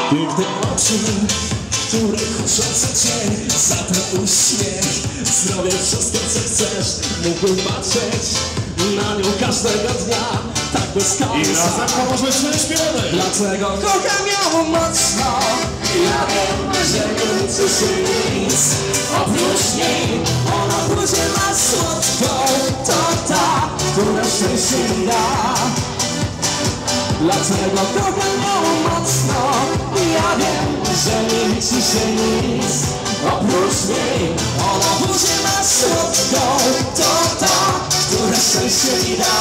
Piękne oczy, które kuszące cię, za ten uśmiech zrobię wszystko, co chcesz. Mógłbym patrzeć na nią każdego dnia, tak bez końca. I razem pomożemy śpiewamy. Dlatego kocham ją mocno. Ja wiem, że nie liczy się nic oprócz niej. Ona w buzie ma słodką, to ta, która szczęście mi da. Dlatego kocham ją mocno. Ja wiem, że nie liczy się nic oprócz niej. Ona w buzie ma słodką, to ta, która szczęście mi da.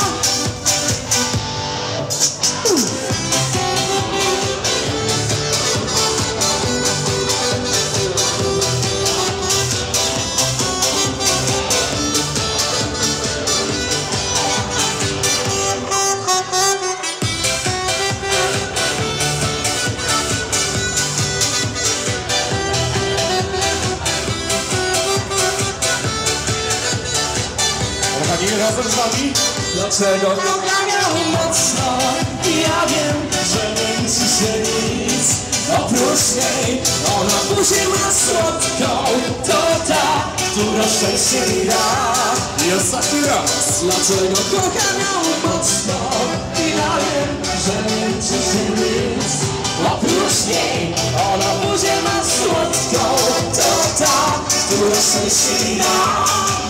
Kochani, razem z nami. Dlaczego kocham ją mocno? Ja wiem, że nie liczy się nic oprócz niej. Ona w buzi ma słodką, to ta, która szczęście mi da. I ostatni raz. Dlaczego kocham ją mocno? Ja wiem, że nie liczy się nic oprócz niej. Ona w buzi ma słodką, to ta, która szczęście mi da.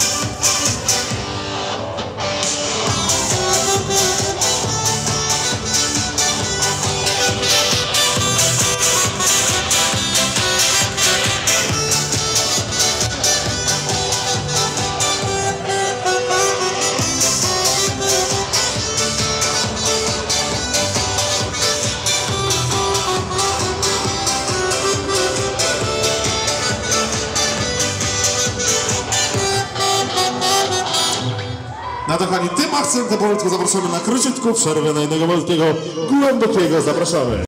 No to kochani, tym akcentem powolutku zapraszamy na króciutką przerwę na innego malutkiego, głębokiego zapraszamy.